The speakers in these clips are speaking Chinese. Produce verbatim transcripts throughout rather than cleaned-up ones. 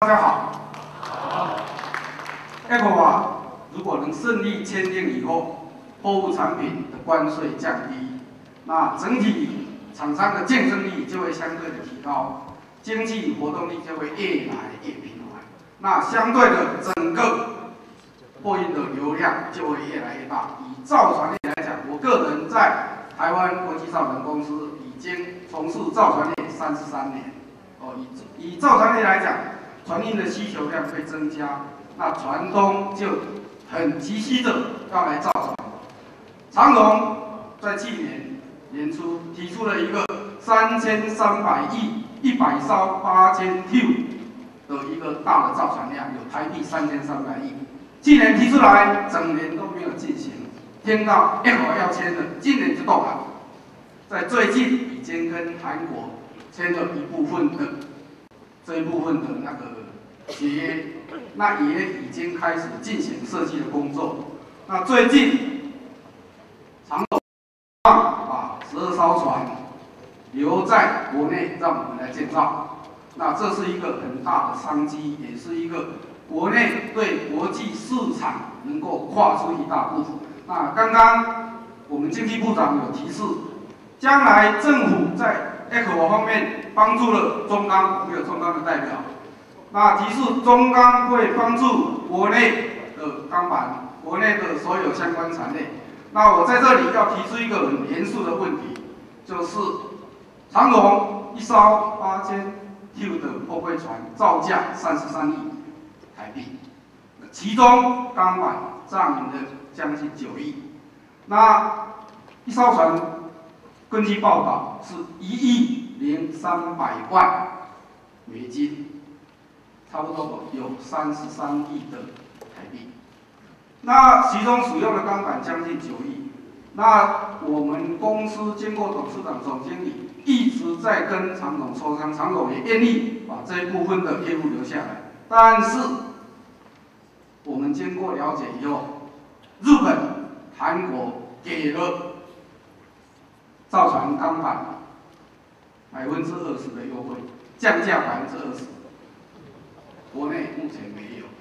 大家好。E C O W A 如果能顺利签订以后，货物产品的关税降低，那整体厂商的竞争力就会相对的提高，经济活动力就会越来越平缓。那相对的，整个货运的流量就会越来越大。以造船业来讲，我个人在台湾国际造船公司已经从事造船业三十三年。哦，以以造船业来讲，船运的需求量会增加，那船东就很急需着要来造船。长荣在去年年初提出了一个三千三百亿一百艘八千 T 的一个大的造船量，有台币三千三百亿。去年提出来，整年都没有进行。听到 E C O W A 要签的，今年就动了。在最近已经跟韩国签了一部分的这一部分的那个协约，那也已经开始进行设计的工作。那最近长荣把十二艘船留在国内，让我们来建造。那这是一个很大的商机，也是一个国内对国际市场能够跨出一大步。那刚刚我们经济部长有提示，将来政府在 E C O W A 方面帮助了中钢，我们有中钢的代表，那提示中钢会帮助国内的钢板，国内的所有相关产业。那我在这里要提出一个很严肃的问题，就是长荣一艘八千 T 的货柜船造价三十三亿台币，其中钢板占了将近九亿，那一艘船根据报道是一亿零三百万美金，差不多有三十三亿的台币。那其中使用的钢板将近九亿。那我们公司经过董事长、总经理一直在跟长荣磋商，长荣也愿意把这一部分的业务留下来。但是我们经过了解以后，日本、韩国给了造船钢板百分之二十的优惠，降价百分之二十。国内目前没有，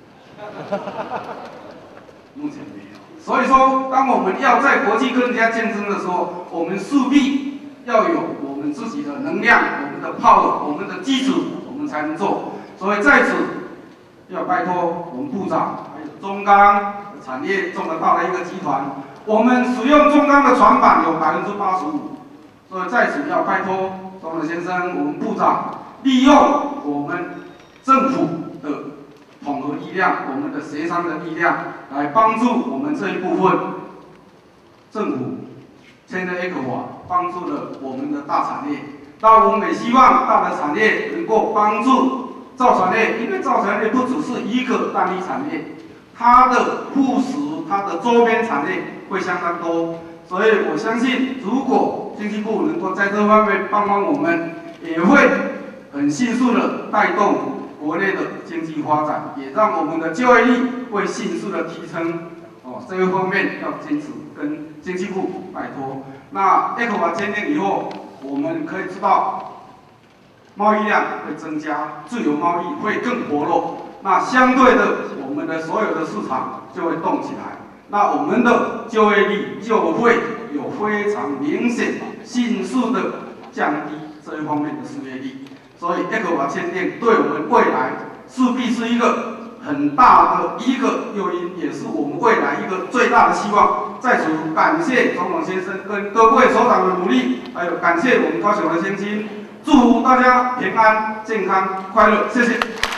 目前没有。所以说，当我们要在国际跟人家竞争的时候，我们势必要有我们自己的能量、我们的 power、我们的基础，我们才能做。所以在此要拜托我们部长，还有中钢产业这么大的一个集团，我们使用中钢的船板有百分之八十五。所以在此要拜托钟永先生，我们部长利用我们政府的统合力量，我们的协商的力量，来帮助我们这一部分。政府签的 E C O W A 帮助了我们的大产业，那我们也希望大的产业能够帮助造船业，因为造船业不只是一个单一产业，它的附属、它的周边产业会相当多。所以我相信，如果经济部能够在这方面帮帮我们，也会很迅速的带动国内的经济发展，也让我们的就业率会迅速的提升。哦，这个方面要坚持跟经济部拜托。那 E C O W A 签订以后，我们可以知道，贸易量会增加，自由贸易会更活络。那相对的，我们的所有的市场就会动起来。那我们的就业率就会有非常明显、迅速的降低这一方面的失业率，所以 E C O W A 签订对我们未来势必是一个很大的一个诱因，也是我们未来一个最大的希望。在此感谢钟永先生跟各位首长的努力，还有感谢我们高雄的乡亲，祝福大家平安、健康、快乐，谢谢。